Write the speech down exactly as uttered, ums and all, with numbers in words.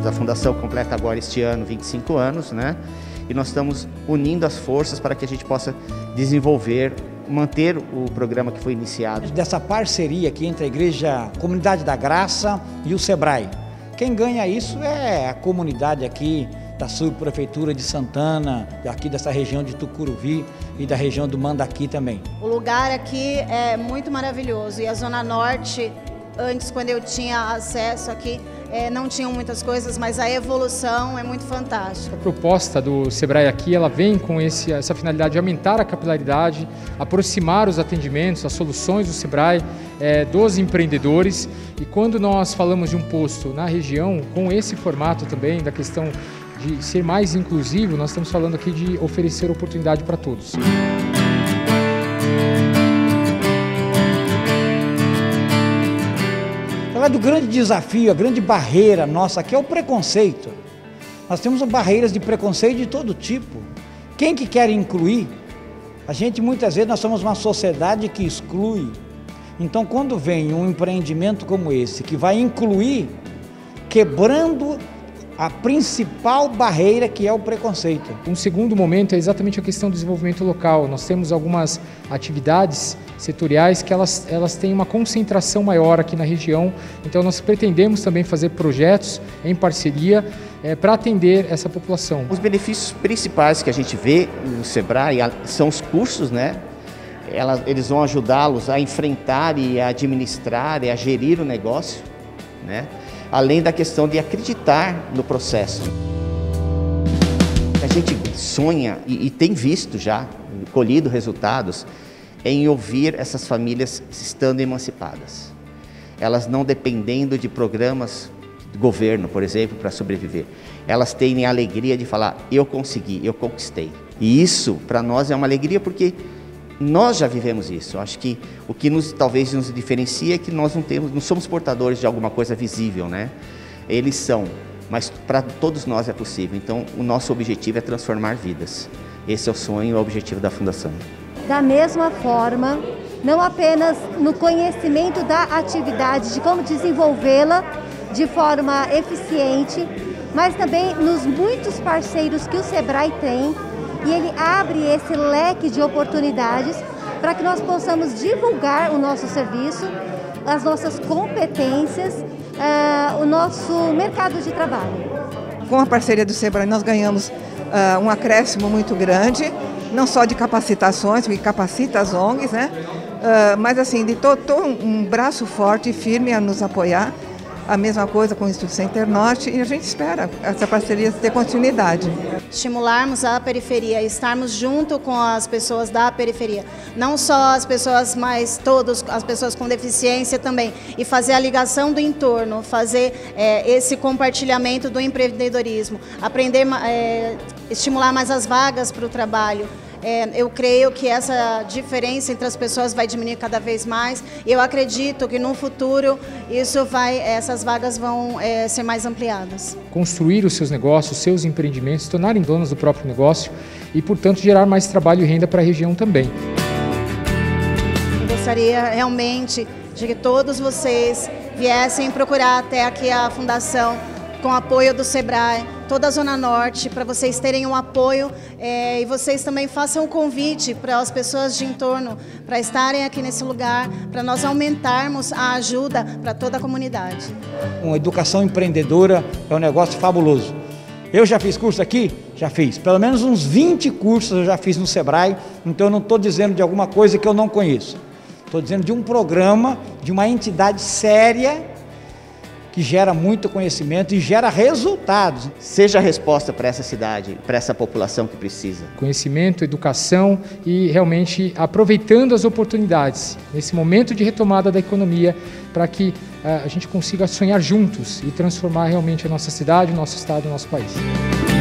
A Fundação completa agora este ano vinte e cinco anos, né? E nós estamos unindo as forças para que a gente possa desenvolver, manter o programa que foi iniciado. Dessa parceria aqui entre a Igreja Comunidade da Graça e o Sebrae. Quem ganha isso é a comunidade aqui da subprefeitura de Santana, aqui dessa região de Tucuruvi e da região do Mandaqui também. O lugar aqui é muito maravilhoso e a Zona Norte, antes quando eu tinha acesso aqui, É, não tinham muitas coisas, mas a evolução é muito fantástica. A proposta do Sebrae aqui, ela vem com esse, essa finalidade de aumentar a capilaridade, aproximar os atendimentos, as soluções do Sebrae é, dos empreendedores. E quando nós falamos de um posto na região, com esse formato também, da questão de ser mais inclusivo, nós estamos falando aqui de oferecer oportunidade para todos. Falar do grande desafio, a grande barreira nossa aqui é o preconceito. Nós temos barreiras de preconceito de todo tipo. Quem que quer incluir? A gente muitas vezes nós somos uma sociedade que exclui. Então quando vem um empreendimento como esse, que vai incluir, quebrando a principal barreira que é o preconceito. Um segundo momento é exatamente a questão do desenvolvimento local. Nós temos algumas atividades setoriais que elas, elas têm uma concentração maior aqui na região, então nós pretendemos também fazer projetos em parceria é, para atender essa população. Os benefícios principais que a gente vê no Sebrae são os cursos, né? Ela, eles vão ajudá-los a enfrentar e a administrar e a gerir o negócio, né? Além da questão de acreditar no processo. A gente sonha e, e tem visto já, colhido resultados, em ouvir essas famílias estando emancipadas. Elas não dependendo de programas do governo, por exemplo, para sobreviver. Elas têm a alegria de falar, eu consegui, eu conquistei. E isso, para nós, é uma alegria porque nós já vivemos isso. Acho que o que nos, talvez nos diferencia é que nós não temos, não somos portadores de alguma coisa visível, né? Eles são, mas para todos nós é possível. Então, o nosso objetivo é transformar vidas. Esse é o sonho e o objetivo da Fundação. Da mesma forma, não apenas no conhecimento da atividade, de como desenvolvê-la de forma eficiente, mas também nos muitos parceiros que o Sebrae tem. E ele abre esse leque de oportunidades para que nós possamos divulgar o nosso serviço, as nossas competências, uh, o nosso mercado de trabalho. Com a parceria do Sebrae nós ganhamos uh, um acréscimo muito grande, não só de capacitações, que capacita as O N Gs, né? Uh, mas assim, de todo um braço forte e firme a nos apoiar. A mesma coisa com o Instituto Center Norte e a gente espera essa parceria ter continuidade. Estimularmos a periferia, estarmos junto com as pessoas da periferia, não só as pessoas, mas todos, as pessoas com deficiência também, e fazer a ligação do entorno, fazer é, esse compartilhamento do empreendedorismo, aprender, é, estimular mais as vagas para o trabalho. É, eu creio que essa diferença entre as pessoas vai diminuir cada vez mais. Eu acredito que no futuro isso vai, essas vagas vão é, ser mais ampliadas. Construir os seus negócios, os seus empreendimentos, se tornarem donos do próprio negócio e, portanto, gerar mais trabalho e renda para a região também. Eu gostaria realmente de que todos vocês viessem procurar até aqui a Fundação, com apoio do Sebrae, toda a Zona Norte, para vocês terem um apoio é, e vocês também façam um convite para as pessoas de entorno, para estarem aqui nesse lugar, para nós aumentarmos a ajuda para toda a comunidade. Uma educação empreendedora é um negócio fabuloso. Eu já fiz curso aqui? Já fiz. Pelo menos uns vinte cursos eu já fiz no Sebrae, então eu não estou dizendo de alguma coisa que eu não conheço. Estou dizendo de um programa, de uma entidade séria, que gera muito conhecimento e gera resultados. Seja a resposta para essa cidade, para essa população que precisa. Conhecimento, educação e realmente aproveitando as oportunidades nesse momento de retomada da economia para que uh, a gente consiga sonhar juntos e transformar realmente a nossa cidade, o nosso estado, o nosso país.